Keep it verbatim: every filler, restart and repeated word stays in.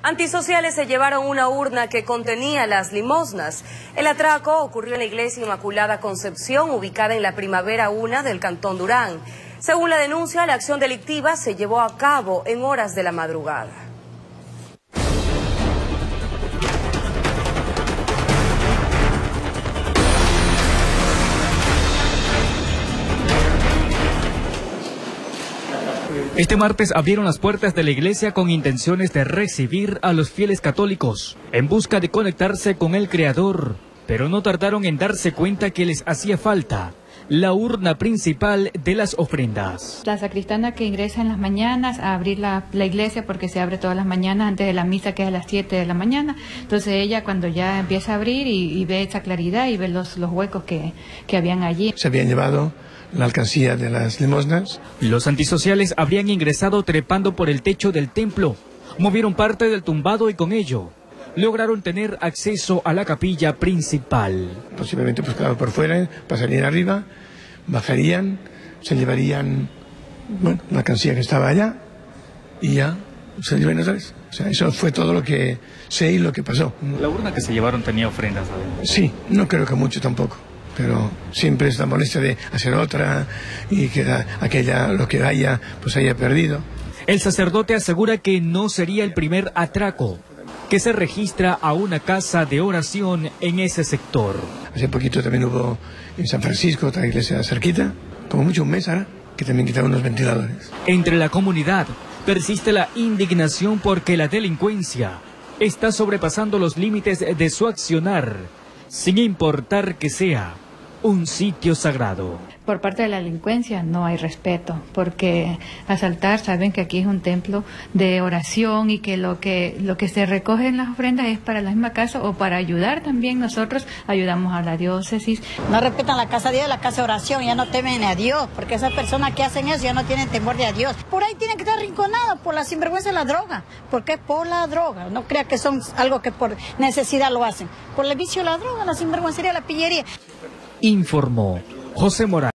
Antisociales se llevaron una urna que contenía las limosnas. El atraco ocurrió en la iglesia Inmaculada Concepción, ubicada en la Primavera uno del Cantón Durán. Según la denuncia, la acción delictiva se llevó a cabo en horas de la madrugada. Este martes abrieron las puertas de la iglesia con intenciones de recibir a los fieles católicos en busca de conectarse con el Creador, pero no tardaron en darse cuenta que les hacía falta la urna principal de las ofrendas. La sacristana que ingresa en las mañanas a abrir la, la iglesia, porque se abre todas las mañanas antes de la misa, que es a las siete de la mañana. Entonces ella, cuando ya empieza a abrir y, y ve esa claridad y ve los, los huecos que, que habían allí. Se habían llevado la alcancía de las limosnas. Los antisociales habrían ingresado trepando por el techo del templo, movieron parte del tumbado y con ello lograron tener acceso a la capilla principal. Posiblemente buscaban por fuera, pasarían arriba, bajarían, se llevarían bueno, la alcancía que estaba allá y ya se llevarían otra vez. O sea, eso fue todo lo que sé y lo que pasó. ¿La urna que se llevaron tenía ofrendas adentro? Sí, no creo que mucho tampoco. Pero siempre es la molestia de hacer otra y que aquella, lo que haya, pues haya perdido. El sacerdote asegura que no sería el primer atraco que se registra a una casa de oración en ese sector. Hace poquito también hubo en San Francisco, otra iglesia cerquita, como mucho un mes ahora, que también quitaron unos ventiladores. Entre la comunidad persiste la indignación porque la delincuencia está sobrepasando los límites de su accionar, sin importar que sea un sitio sagrado. Por parte de la delincuencia no hay respeto, porque asaltar, saben que aquí es un templo de oración y que lo que lo que se recoge en las ofrendas es para la misma casa o para ayudar también. Nosotros ayudamos a la diócesis. No respetan la casa de Dios, la casa de oración, ya no temen a Dios, porque esas personas que hacen eso ya no tienen temor de a Dios. Por ahí tienen que estar arrinconadas por la sinvergüenza de la droga, porque es por la droga. No crea que son algo que por necesidad lo hacen, por el vicio de la droga, la sinvergüencería, la pillería. Informó José Morales.